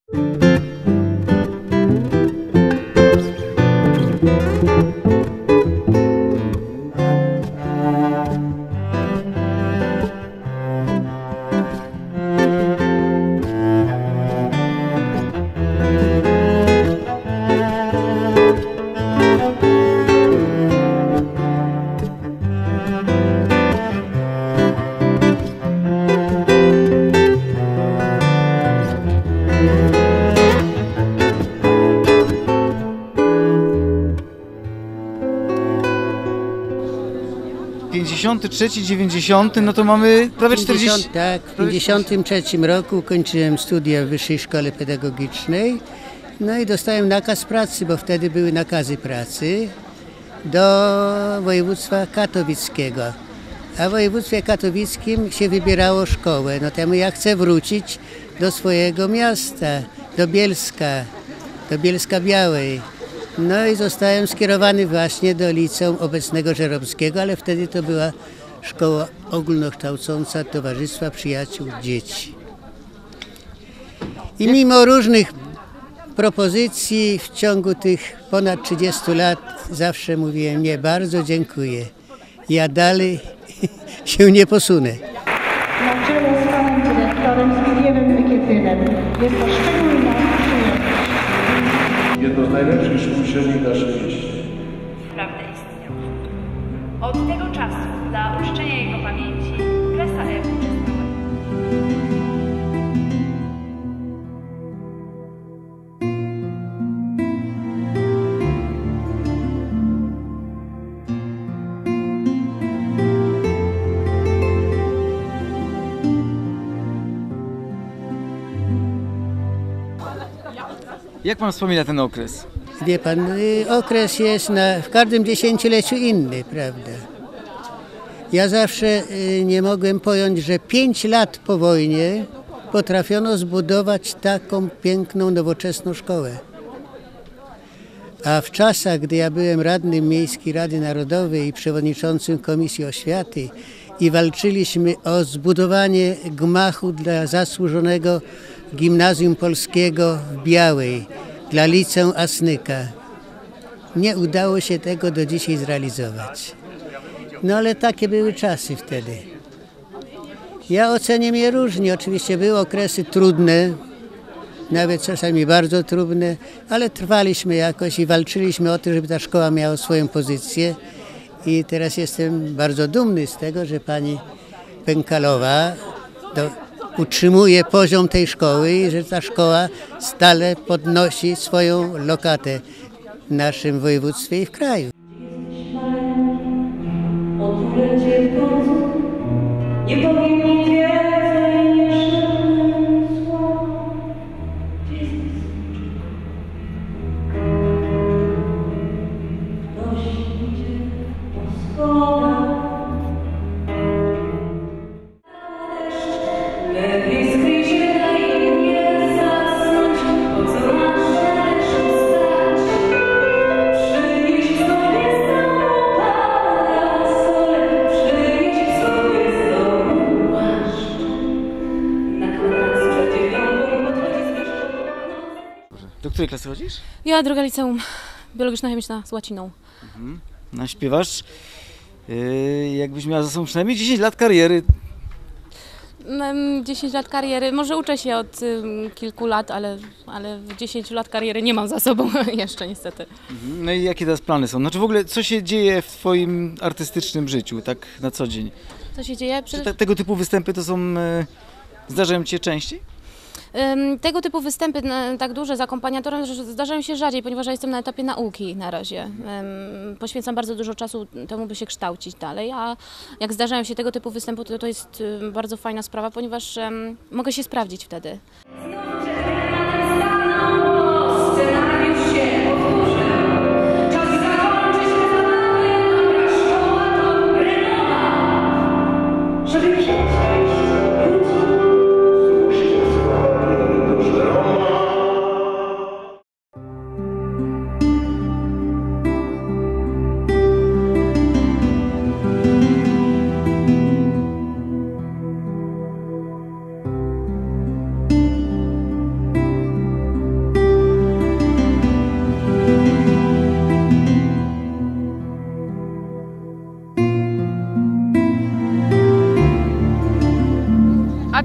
'53, '90, no to mamy prawie 40... Tak, w 1953 roku ukończyłem studia w Wyższej Szkole Pedagogicznej. No i dostałem nakaz pracy, bo wtedy były nakazy pracy do województwa katowickiego. A w województwie katowickim się wybierało szkołę. No to ja chcę wrócić do swojego miasta, do Bielska Białej. No i zostałem skierowany właśnie do liceum obecnego Żeromskiego, ale wtedy to była szkoła ogólnokształcąca Towarzystwa Przyjaciół Dzieci. I mimo różnych propozycji w ciągu tych ponad 30 lat zawsze mówiłem: nie, bardzo dziękuję. Ja dalej się nie posunę. Na czele z panem dyrektorem Zbigniewem Wykietynem jest to szczególna przyjemność. Jedno z najlepszych szkół średnich w naszym mieście. Prawdę istniał. Od tego czasu dla uczczenia jego pamięci Presa Ew przestała. Jak pan wspomina ten okres? Wie pan, okres jest w każdym dziesięcioleciu inny, prawda? Ja zawsze nie mogłem pojąć, że 5 lat po wojnie potrafiono zbudować taką piękną, nowoczesną szkołę. A w czasach, gdy ja byłem radnym Miejskiej Rady Narodowej i przewodniczącym Komisji Oświaty i walczyliśmy o zbudowanie gmachu dla zasłużonego Gimnazjum Polskiego w Białej, dla Liceum Asnyka, nie udało się tego do dzisiaj zrealizować. No ale takie były czasy wtedy. Ja oceniam je różnie. Oczywiście były okresy trudne, nawet czasami bardzo trudne, ale trwaliśmy jakoś i walczyliśmy o to, żeby ta szkoła miała swoją pozycję. I teraz jestem bardzo dumny z tego, że pani Pękalowa utrzymuje poziom tej szkoły i że ta szkoła stale podnosi swoją lokatę w naszym województwie i w kraju. Nie powiem mi więcej niż słowa. Ktoś idzie po schodach. Lepiej skryj się, daj nie zasnąć, po co masz stać? Przynieś sobie z domu parasol, przynieś sobie z domu płaszcz. Na kwadrans przed 9 podchodzi z Do której klasy chodzisz? Ja druga liceum biologiczno-chemiczna z łaciną. No, śpiewasz. Jakbyś miała za sobą przynajmniej 10 lat kariery. 10 lat kariery, może uczę się od kilku lat, ale 10 lat kariery nie mam za sobą jeszcze niestety. No i jakie teraz plany są? Znaczy w ogóle co się dzieje w twoim artystycznym życiu, tak na co dzień? Co się dzieje? Czy tego typu występy to są, zdarzają ci się częściej? Tego typu występy tak duże z akompaniatorem zdarzają się rzadziej, ponieważ ja jestem na etapie nauki na razie. Poświęcam bardzo dużo czasu temu, by się kształcić dalej, a jak zdarzają się tego typu występy, to jest bardzo fajna sprawa, ponieważ mogę się sprawdzić wtedy.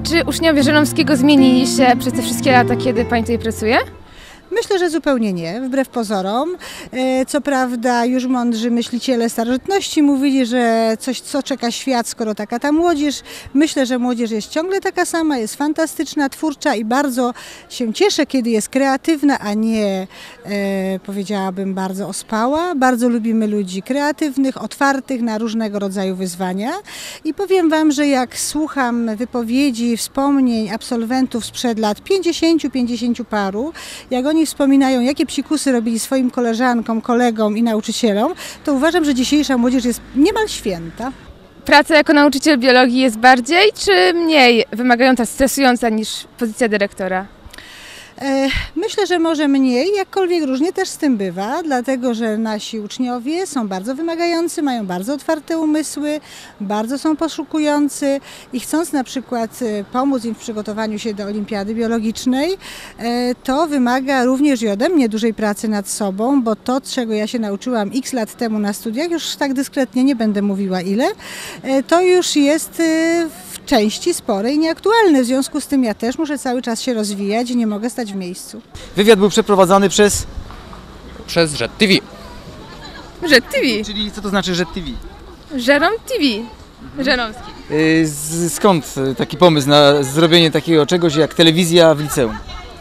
Czy uczniowie Żeromskiego zmienili się przez te wszystkie lata, kiedy Pani tutaj pracuje? Myślę, że zupełnie nie, wbrew pozorom. Co prawda już mądrzy myśliciele starożytności mówili, że coś, co czeka świat, skoro taka ta młodzież. Myślę, że młodzież jest ciągle taka sama, jest fantastyczna, twórcza i bardzo się cieszę, kiedy jest kreatywna, a nie, powiedziałabym, bardzo ospała. Bardzo lubimy ludzi kreatywnych, otwartych na różnego rodzaju wyzwania. I powiem Wam, że jak słucham wypowiedzi, wspomnień absolwentów sprzed lat 50 paru, jak oni wspominają, jakie psikusy robili swoim koleżankom, kolegom i nauczycielom, to uważam, że dzisiejsza młodzież jest niemal święta. Praca jako nauczyciel biologii jest bardziej czy mniej wymagająca, stresująca niż pozycja dyrektora? Myślę, że może mniej, jakkolwiek różnie też z tym bywa, dlatego że nasi uczniowie są bardzo wymagający, mają bardzo otwarte umysły, bardzo są poszukujący i chcąc na przykład pomóc im w przygotowaniu się do olimpiady biologicznej, to wymaga również i ode mnie dużej pracy nad sobą, bo to, czego ja się nauczyłam x lat temu na studiach, już tak dyskretnie nie będę mówiła ile, to już jest w części sporej i nieaktualne. W związku z tym ja też muszę cały czas się rozwijać i nie mogę stać w miejscu. Wywiad był przeprowadzany przez Żet TV. Żet TV. Czyli co to znaczy Żet TV? Żerom TV. Żeromski. Skąd taki pomysł na zrobienie takiego czegoś jak telewizja w liceum?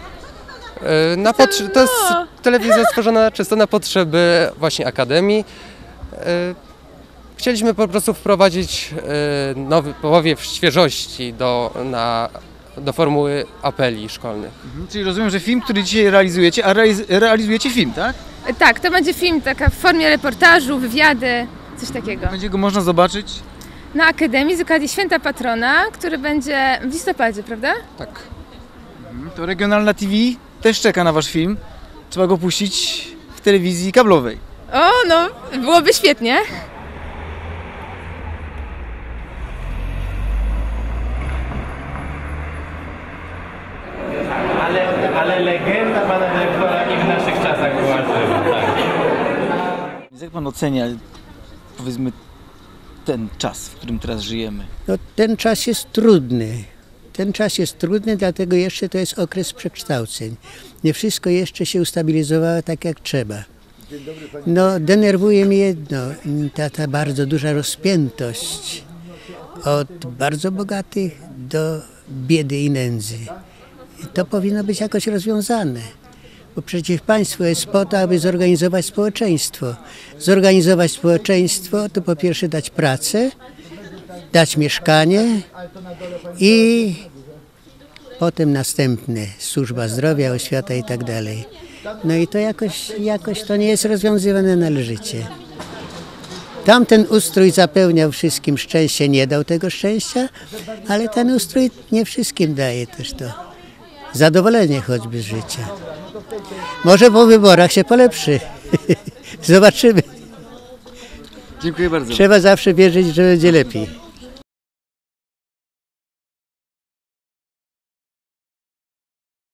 To jest telewizja stworzona czysto na potrzeby właśnie Akademii. Chcieliśmy po prostu wprowadzić nowy powiew świeżości do formuły apeli szkolnych. Czyli rozumiem, że film, który dzisiaj realizujecie, a realizujecie film, tak? Tak, to będzie film taka w formie reportażu, wywiady, coś takiego. Będzie go można zobaczyć? Na Akademii z okazji Święta Patrona, który będzie w listopadzie, prawda? Tak. To Regionalna TV też czeka na wasz film. Trzeba go puścić w telewizji kablowej. O, no, byłoby świetnie. Ale legenda pana dyrektora i w naszych czasach była żywa. Tak. Jak pan ocenia, powiedzmy, ten czas, w którym teraz żyjemy? No, ten czas jest trudny. Ten czas jest trudny, dlatego jeszcze to jest okres przekształceń. Nie wszystko jeszcze się ustabilizowało tak jak trzeba. No, denerwuje mnie jedno, ta bardzo duża rozpiętość od bardzo bogatych do biedy i nędzy. To powinno być jakoś rozwiązane, bo przecież państwo jest po to, aby zorganizować społeczeństwo. Zorganizować społeczeństwo to po pierwsze dać pracę, dać mieszkanie i potem następne, służba zdrowia, oświata i tak dalej. No i to jakoś to nie jest rozwiązywane należycie. Tamten ustrój zapewniał wszystkim szczęście, nie dał tego szczęścia, ale ten ustrój nie wszystkim daje też to zadowolenie choćby z życia. Może po wyborach się polepszy. Zobaczymy. Dziękuję bardzo. Trzeba zawsze wierzyć, że będzie lepiej.